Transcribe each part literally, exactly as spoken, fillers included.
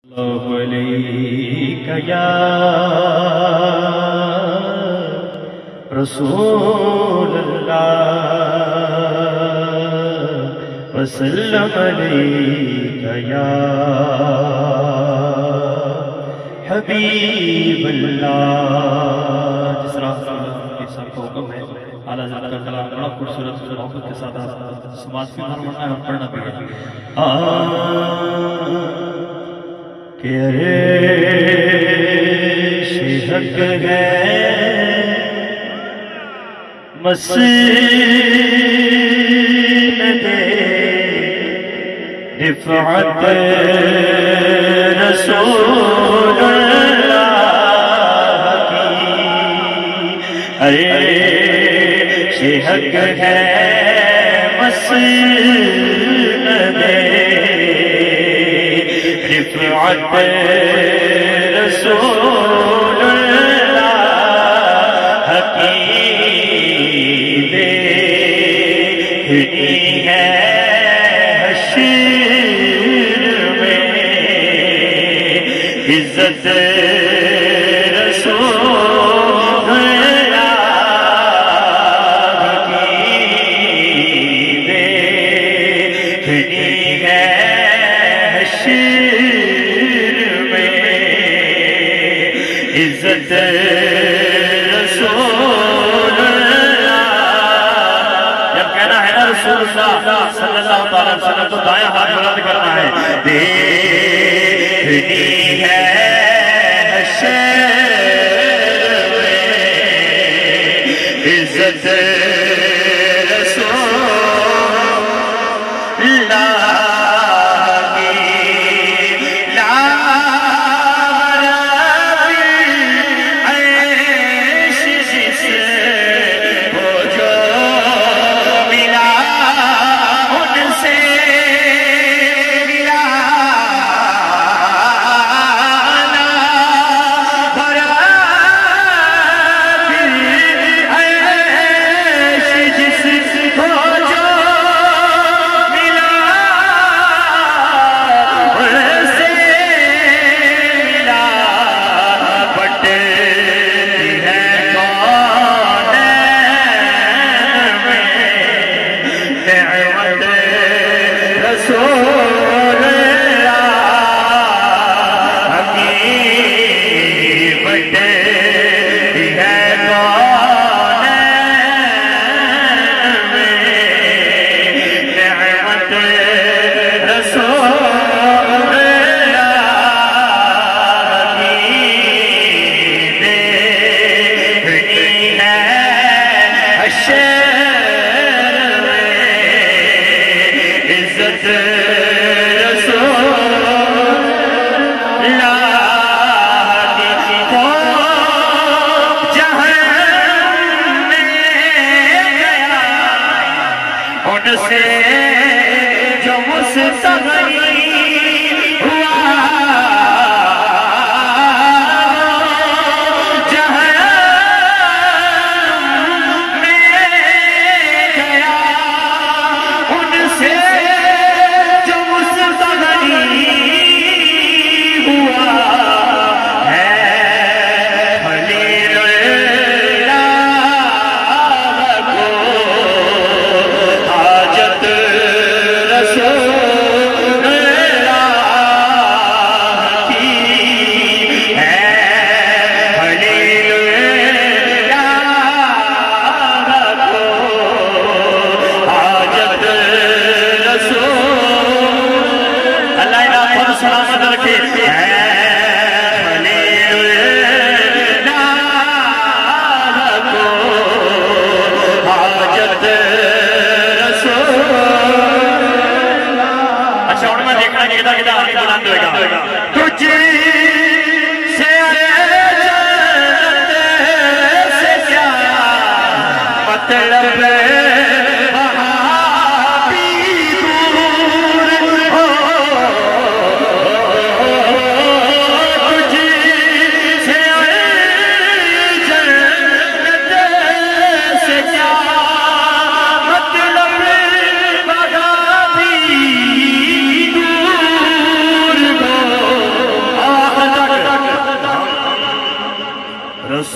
اللہ علیک یا رسول اللہ وسلم علیک یا حبیب اللہ۔ جس طرح کے سب کو حکم ہے اعلیٰ حضرت کا کلام بڑا خوبصورت محبت کے ساتھ سماعت کی فرمانا ہے اور پڑھنا بھی ہے۔ کہ عرش حق ہے مسند رفعت رسول اللہ کی، عرش حق ہے مسند رفعت رسول اللہ کی، دیکھنی ہے حشر میں عزت رسول اللہ کی، دیکھنی ہے عزت رسول اللہ۔ جب کہنا ہے نا رسول اللہ صلی اللہ علیہ وسلم تو دائیں ہاتھ بلند کرنا ہے۔ دیکھنی ہے حشر میں عزت رسول اللہ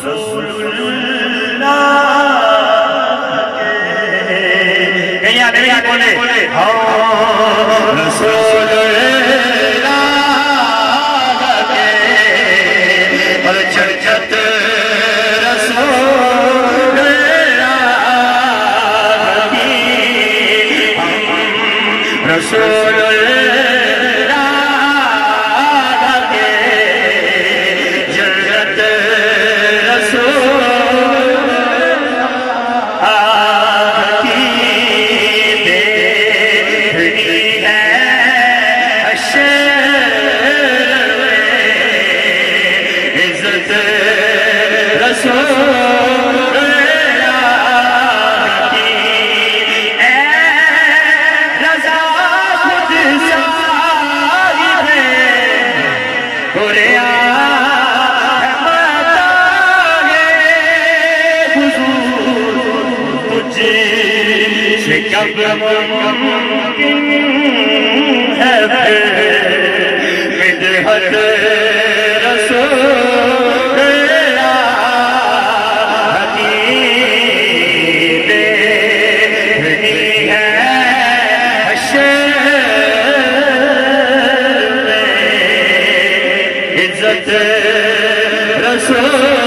رسول اللہ کہیں آنے بھی بولے رسول اللہ کے اور چرچت رسول اللہ کی رسول کب ممکن ہے پھر مدحت رسول اللہ کی دیکھنی ہے حشر میں عزت رسول